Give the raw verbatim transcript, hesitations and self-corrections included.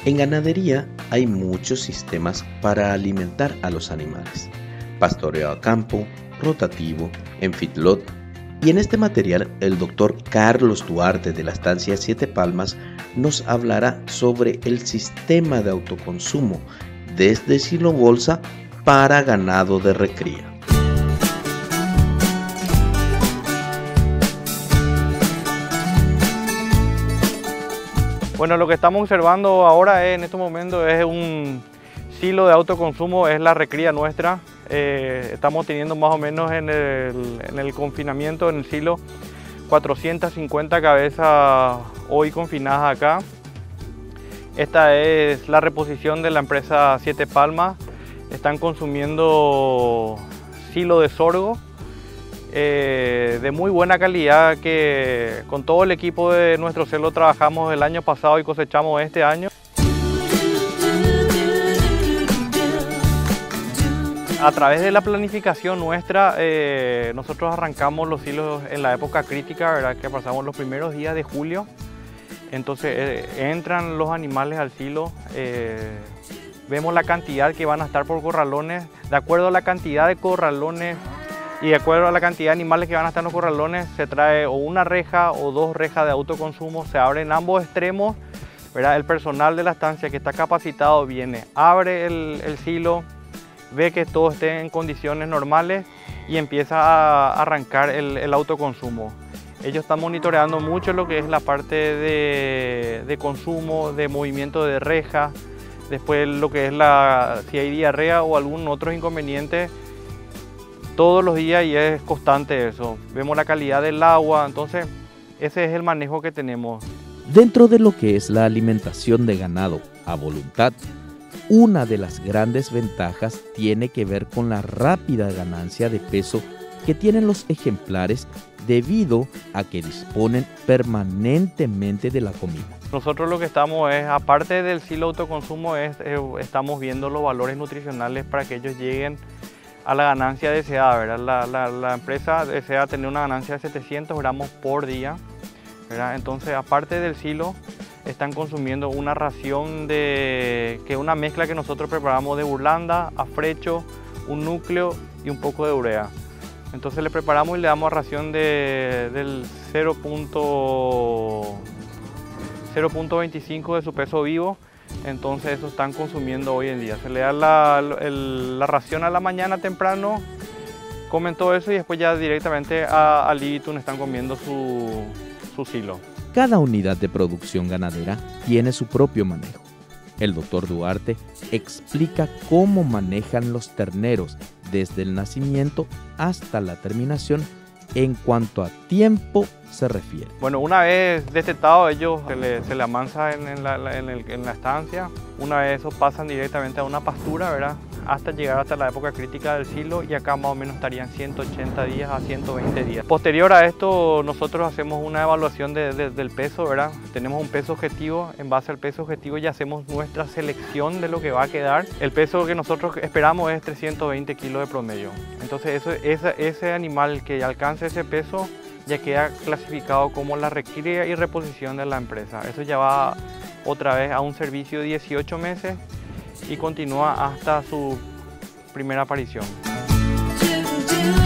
En ganadería hay muchos sistemas para alimentar a los animales: pastoreo a campo, rotativo, en feedlot. Y en este material el doctor Carlos Duarte de la estancia Siete Palmas nos hablará sobre el sistema de autoconsumo desde silo bolsa para ganado de recría. Bueno, lo que estamos observando ahora en estos momentos es un silo de autoconsumo, es la recría nuestra. Eh, estamos teniendo más o menos en el, en el confinamiento, en el silo, cuatrocientas cincuenta cabezas hoy confinadas acá. Esta es la reposición de la empresa Siete Palmas. Están consumiendo silo de sorgo eh, de muy buena calidad, que con todo el equipo de nuestro celo trabajamos el año pasado y cosechamos este año. A través de la planificación nuestra, eh, nosotros arrancamos los silos en la época crítica, ¿verdad? Que pasamos los primeros días de julio. Entonces eh, entran los animales al silo, eh, vemos la cantidad que van a estar por corralones. De acuerdo a la cantidad de corralones y de acuerdo a la cantidad de animales que van a estar en los corralones, se trae o una reja o dos rejas de autoconsumo, se abren ambos extremos, ¿verdad? El personal de la estancia que está capacitado viene, abre el, el silo, ve que todo esté en condiciones normales y empieza a arrancar el, el autoconsumo. Ellos están monitoreando mucho lo que es la parte de, de consumo, de movimiento de reja, después lo que es la, si hay diarrea o algún otro inconveniente, todos los días, y es constante eso. Vemos la calidad del agua, entonces ese es el manejo que tenemos. Dentro de lo que es la alimentación de ganado a voluntad, una de las grandes ventajas tiene que ver con la rápida ganancia de peso que tienen los ejemplares debido a que disponen permanentemente de la comida. Nosotros lo que estamos es, aparte del silo autoconsumo, es, eh, estamos viendo los valores nutricionales para que ellos lleguen a la ganancia deseada, ¿verdad? La, la, la empresa desea tener una ganancia de setecientos gramos por día, ¿verdad? Entonces, aparte del silo, están consumiendo una ración de, que es una mezcla que nosotros preparamos de burlanda, afrecho, un núcleo y un poco de urea. Entonces le preparamos y le damos ración de, del cero punto veinticinco de su peso vivo. Entonces eso están consumiendo hoy en día. Se le da la, el, la ración a la mañana temprano, comen todo eso y después ya directamente a, al Ibitun están comiendo su, su silo. Cada unidad de producción ganadera tiene su propio manejo. El doctor Duarte explica cómo manejan los terneros desde el nacimiento hasta la terminación en cuanto a tiempo se refiere. Bueno, una vez destetado ellos se le, se le amansa en, en, la, en, el, en la estancia. Una vez eso pasan directamente a una pastura, ¿verdad? Hasta llegar hasta la época crítica del silo, y acá más o menos estarían ciento ochenta días a ciento veinte días. Posterior a esto nosotros hacemos una evaluación de, de, del peso, ¿verdad? Tenemos un peso objetivo, en base al peso objetivo ya hacemos nuestra selección de lo que va a quedar. El peso que nosotros esperamos es trescientos veinte kilos de promedio. Entonces eso, ese, ese animal que alcance ese peso ya queda clasificado como la recría y reposición de la empresa. Eso ya va otra vez a un servicio de dieciocho meses y continúa hasta su primera aparición.